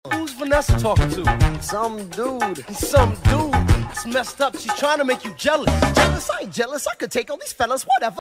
Who's Vanessa talking to? Some dude. Some dude. That's messed up. She's trying to make you jealous. Jealous? I ain't jealous. I could take all these fellas, whatever.